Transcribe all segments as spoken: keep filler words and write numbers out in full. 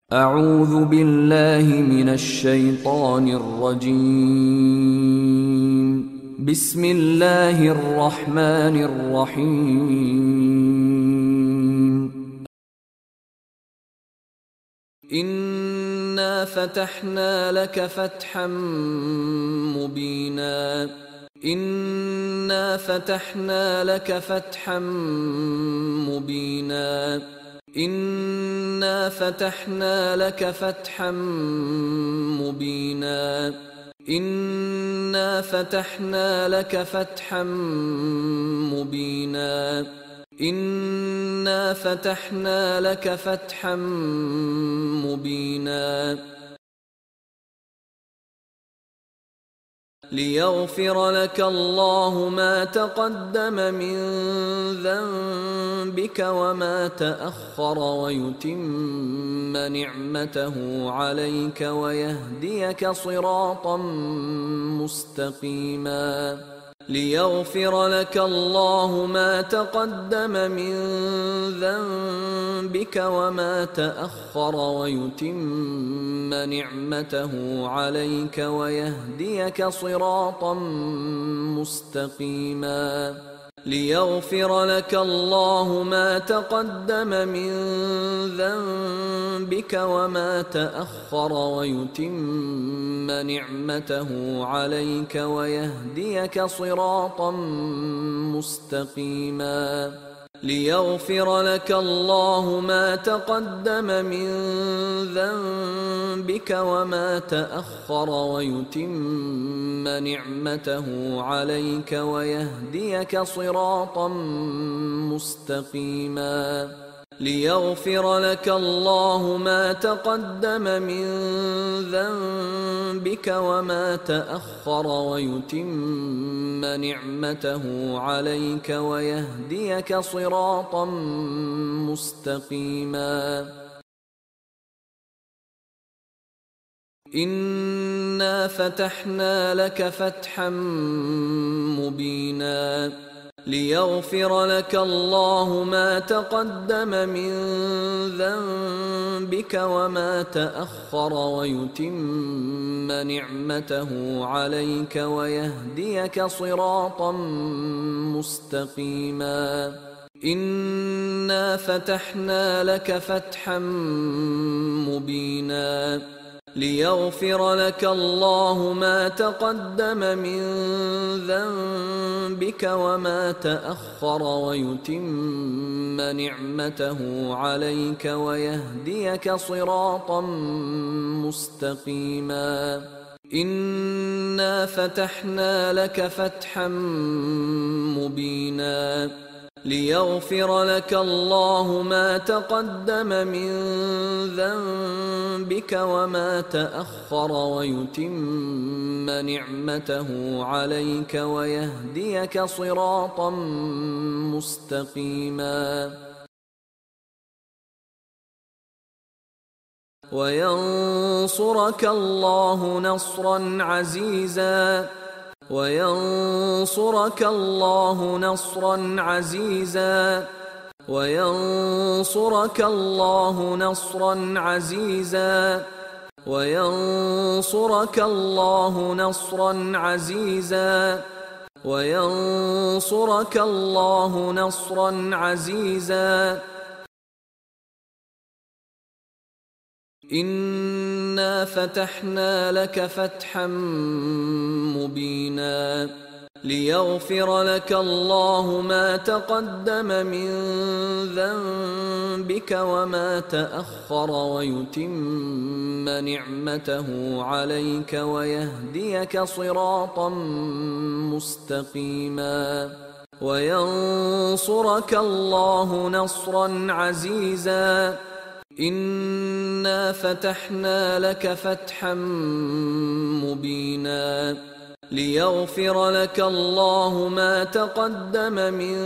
أعوذ بالله من الشيطان الرجيم. بسم الله الرحمن الرحيم. إنا فتحنا لك فتحا مبينا إنا فتحنا لك فتحا مبينا إنا فتحنا لك فتحا مبينا إنا فتحنا لك فتحا مبينا إنا فتحنا لك فتحا مبينا ليغفر لك الله ما تقدم من ذنبك وما تأخر ويتم نعمته عليك ويهديك صراطا مستقيما ليغفر لك الله ما تقدم من ذنبك وما تأخر ويتم نعمته عليك ويهديك صراطا مستقيما ليغفر لك الله ما تقدم من ذنبك وما تأخر ويتم نعمته عليك ويهديك صراطا مستقيما ليغفر لك الله ما تقدم من ذنبك وما تأخر ويتم نعمته عليك ويهديك صراطا مستقيما ليغفر لك الله ما تقدم من ذنبك وما تأخر ويتم نعمته عليك ويهديك صراطا مستقيما إنا فتحنا لك فتحا مبينا ليغفر لك الله ما تقدم من ذنبك وما تأخر ويتم نعمته عليك ويهديك صراطا مستقيما إنا فتحنا لك فتحا مبينا ليغفر لك الله ما تقدم من ذنبك وما تأخر ويتم نعمته عليك ويهديك صراطا مستقيما إنا فتحنا لك فتحا مبينا ليغفر لك الله ما تقدم من ذنبك وما تأخر ويتم نعمته عليك ويهديك صراطا مستقيما وينصرك الله نصرا عزيزا وينصرك الله نصرا عزيزا وينصرك الله نصرا عزيزا وينصرك الله نصرا عزيزا وينصرك الله نصرا عزيزا إنا فتحنا لك فتحا مبينا ليغفر لك الله ما تقدم من ذنبك وما تأخر ويتم نعمته عليك ويهديك صراطا مستقيما وينصرك الله نصرا عزيزا إنا فتحنا لك فتحا مبينا ليغفر لك الله ما تقدم من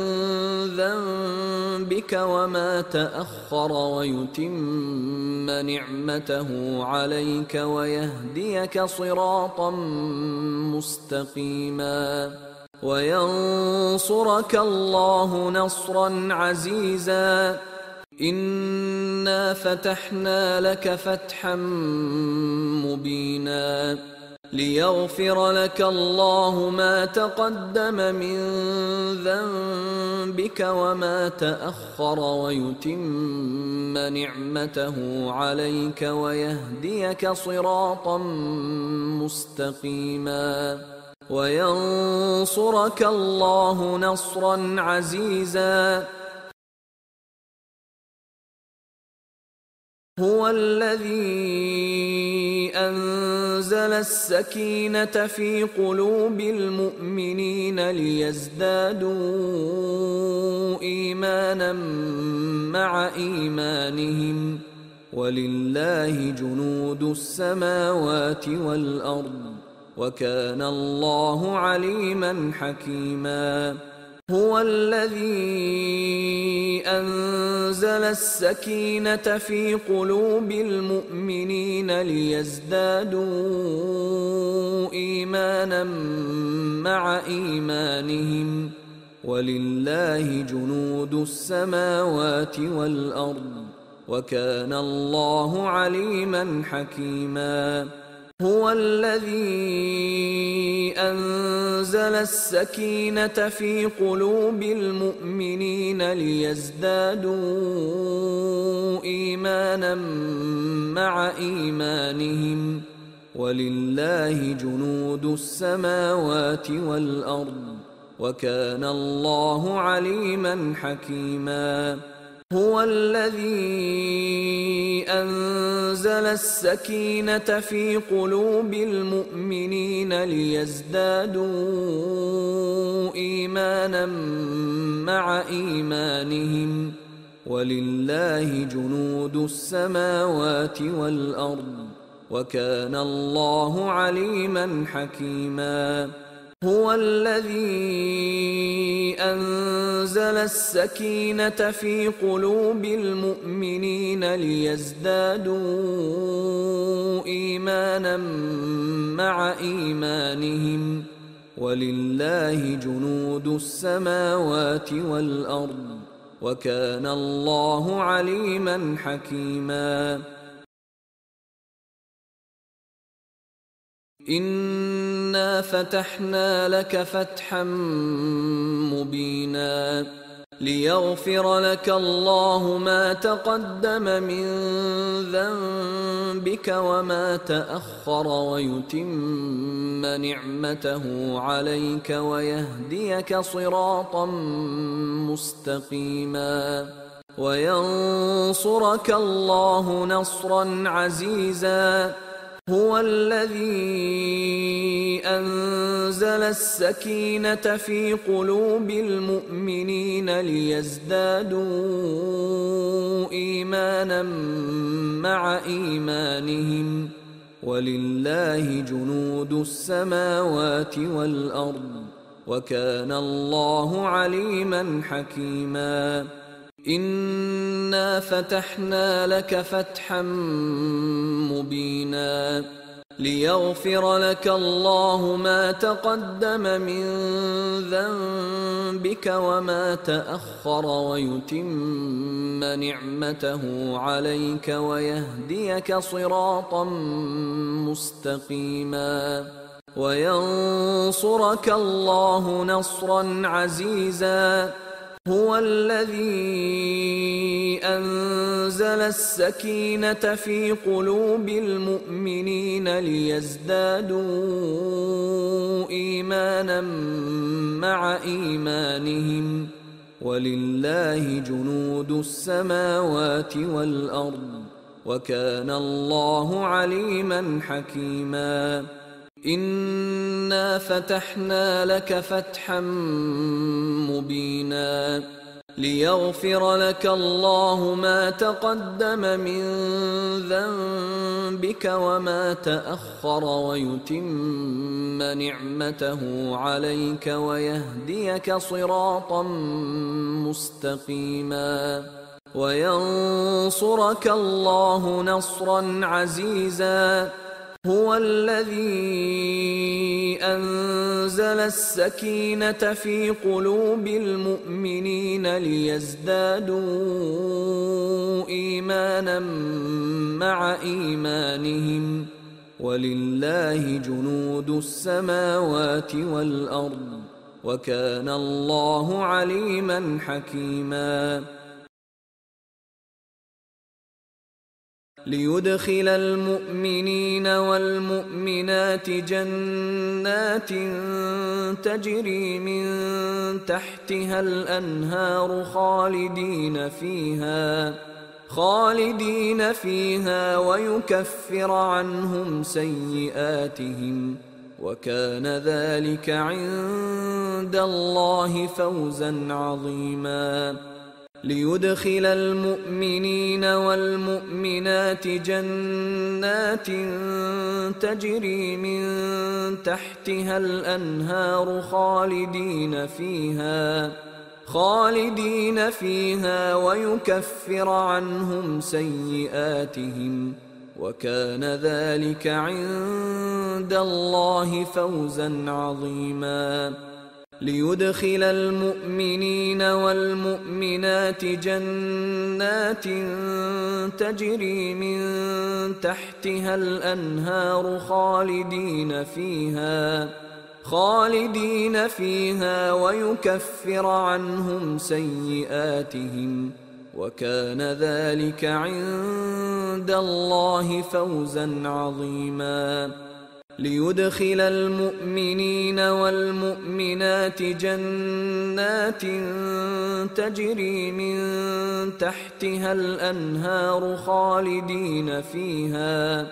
ذنبك وما تأخر ويتم نعمته عليك ويهديك صراطا مستقيما وينصرك الله نصرا عزيزا إنا إنا فتحنا لك فتحا مبينا ليغفر لك الله ما تقدم من ذنبك وما تأخر ويتم نعمته عليك ويهديك صراطا مستقيما وينصرك الله نصرا عزيزا. هو الذي أنزل السكينة في قلوب المؤمنين ليزدادوا إيمانا مع إيمانهم ولله جنود السماوات والأرض وكان الله عليما حكيما. هو الذي أنزل السكينة في قلوب المؤمنين ليزدادوا إيمانا مع إيمانهم ولله جنود السماوات والأرض وكان الله عليما حكيما. هو الذي أنزل السكينة في قلوب المؤمنين ليزدادوا إيمانا مع إيمانهم ولله جنود السماوات والأرض وكان الله عليما حكيما. هو الذي أنزل السكينة في قلوب المؤمنين ليزدادوا إيمانا مع إيمانهم ولله جنود السماوات والأرض وكان الله عليما حكيما. هو الذي أنزل السكينة في قلوب المؤمنين ليزدادوا إيمانا مع إيمانهم ولله جنود السماوات والأرض وكان الله عليما حكيما. إنا فتحنا لك فتحا مبينا ليغفر لك الله ما تقدم من ذنبك وما تأخر ويتم نعمته عليك ويهديك صراطا مستقيما وينصرك الله نصرا عزيزا. هو الذي أنزل السكينة في قلوب المؤمنين ليزدادوا إيمانا مع إيمانهم ولله جنود السماوات والأرض وكان الله عليما حكيما. إنا فتحنا لك فتحا مبينا ليغفر لك الله ما تقدم من ذنبك وما تأخر ويتم نعمته عليك ويهديك صراطا مستقيما وينصرك الله نصرا عزيزا. هو الذي أنزل السكينة في قلوب المؤمنين ليزدادوا إيمانا مع إيمانهم ولله جنود السماوات والأرض وكان الله عليما حكيما. إنا فتحنا لك فتحا مبينا ليغفر لك الله ما تقدم من ذنبك وما تأخر ويتم نعمته عليك ويهديك صراطا مستقيما وينصرك الله نصرا عزيزا. هو الذي أنزل السكينة في قلوب المؤمنين ليزدادوا إيمانا إيمانا مع إيمانهم ولله جنود السماوات والأرض وكان الله عليما حكيما. ليدخل المؤمنين والمؤمنات جنات تجري من تحتها الأنهار خالدين فيها خالدين فيها ويكفر عنهم سيئاتهم وكان ذلك عند الله فوزا عظيما. ليدخل المؤمنين والمؤمنات جنات تجري من تحتها الأنهار خالدين فيها خالدين فيها ويكفر عنهم سيئاتهم وكان ذلك عند الله فوزا عظيما. ليدخل المؤمنين والمؤمنات جنات تجري من تحتها الأنهار خالدين فيها خالدين فيها ويكفر عنهم سيئاتهم وكان ذلك عند الله فوزا عظيما. ليدخل المؤمنين والمؤمنات جنات تجري من تحتها الأنهار خالدين فيها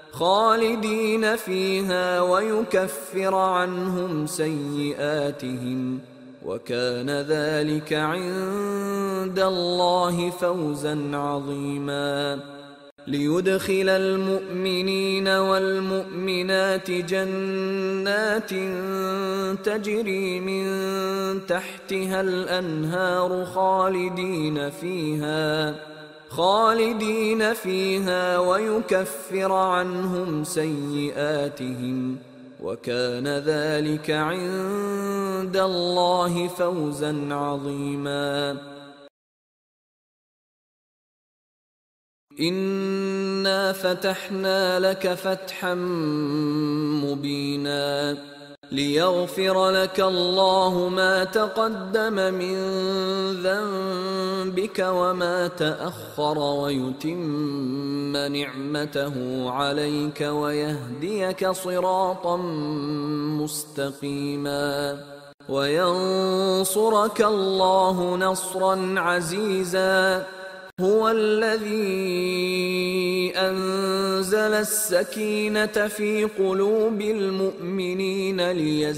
خالدين فيها ويكفر عنهم سيئاتهم وكان ذلك عند الله فوزا عظيما. ليدخل المؤمنين والمؤمنات جنات تجري من تحتها الأنهار خالدين فيها خالدين فيها ويكفر عنهم سيئاتهم وكان ذلك عند الله فوزا عظيما. إنا فتحنا لك فتحا مبينا ليغفر لك الله ما تقدم من ذنبك وما تأخر ويتم نعمته عليك ويهديك صراطا مستقيما وينصرك الله نصرا عزيزا. هو الذي أنزل السكينة في قلوب المؤمنين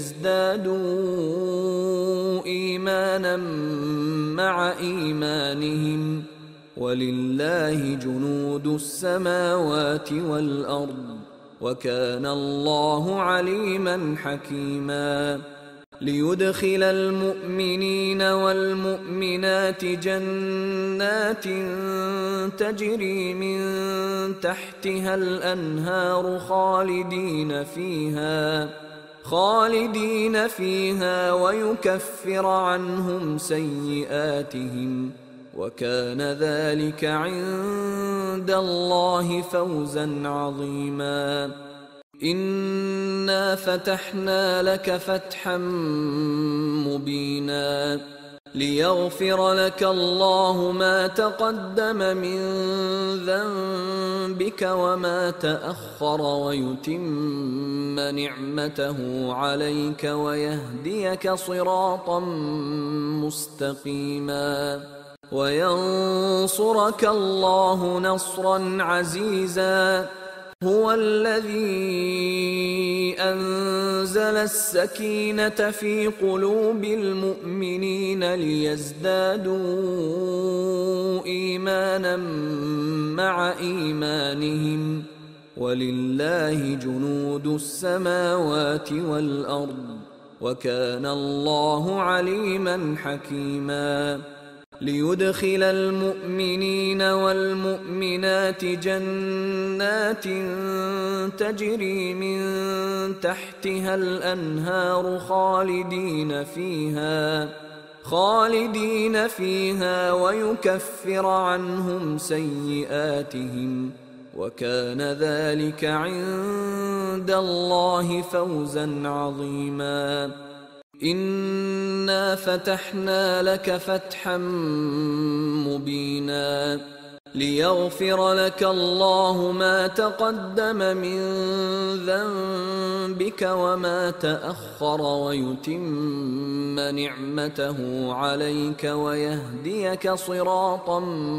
ليزدادوا إيمانا مع إيمانهم ولله جنود السماوات والأرض وكان الله عليما حكيما. ليدخل المؤمنين والمؤمنات جنات تجري من تحتها الأنهار خالدين فيها خالدين فيها ويكفر عنهم سيئاتهم وكان ذلك عند الله فوزا عظيما. إنا فتحنا لك فتحا مبينا ليغفر لك الله ما تقدم من ذنبك وما تأخر ويتم نعمته عليك ويهديك صراطا مستقيما وينصرك الله نصرا عزيزا. هو الذي أنزل السكينة في قلوب المؤمنين ليزدادوا إيمانا مع إيمانهم ولله جنود السماوات والأرض وكان الله عليما حكيما. ليدخل المؤمنين والمؤمنات جنات تجري من تحتها الأنهار خالدين فيها خالدين فيها ويكفر عنهم سيئاتهم وكان ذلك عند الله فوزا عظيما. إنا فتحنا لك فتحا مبينا ليغفر لك الله ما تقدم من ذنبك وما تأخر ويتم نعمته عليك ويهديك صراطا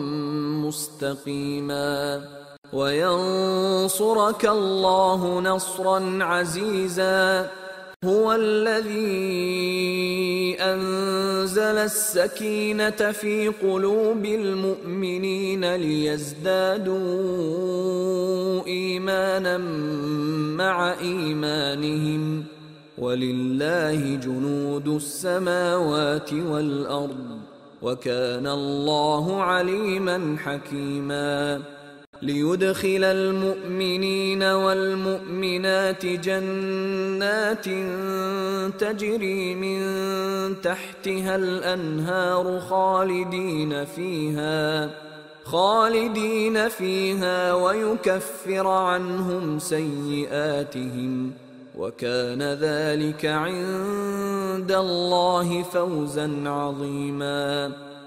مستقيما وينصرك الله نصرا عزيزا. هو الذي أنزل السكينة في قلوب المؤمنين ليزدادوا إيمانا مع إيمانهم ولله جنود السماوات والأرض وكان الله عليما حكيما. ليدخل المؤمنين والمؤمنات جنات تجري من تحتها الأنهار خالدين فيها خالدين فيها ويكفر عنهم سيئاتهم وكان ذلك عند الله فوزا عظيما.